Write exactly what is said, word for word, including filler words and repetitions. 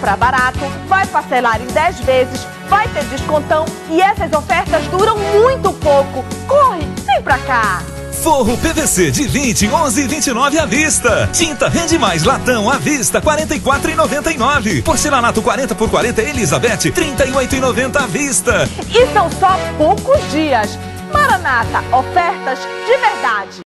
comprar barato, vai parcelar em dez vezes, vai ter descontão e essas ofertas duram muito pouco. Corre, vem pra cá! Forro P V C de vinte, onze e vinte e nove à vista. Tinta Rende Mais Latão à vista, quarenta e quatro reais e noventa e nove centavos. Porcelanato quarenta por quarenta Elizabeth, trinta e oito reais e noventa centavos à vista. E são só poucos dias. Maranata, ofertas de verdade.